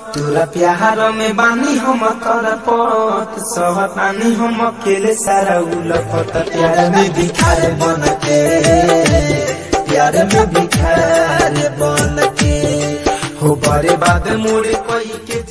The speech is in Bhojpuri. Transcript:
तोरा प्यार में बानी हम करपत सहतानी हम अकेले सारा उलफत प्यार में भिखार बन के प्यार में भिखार बन के हो बड़े बाद मोरे कोई के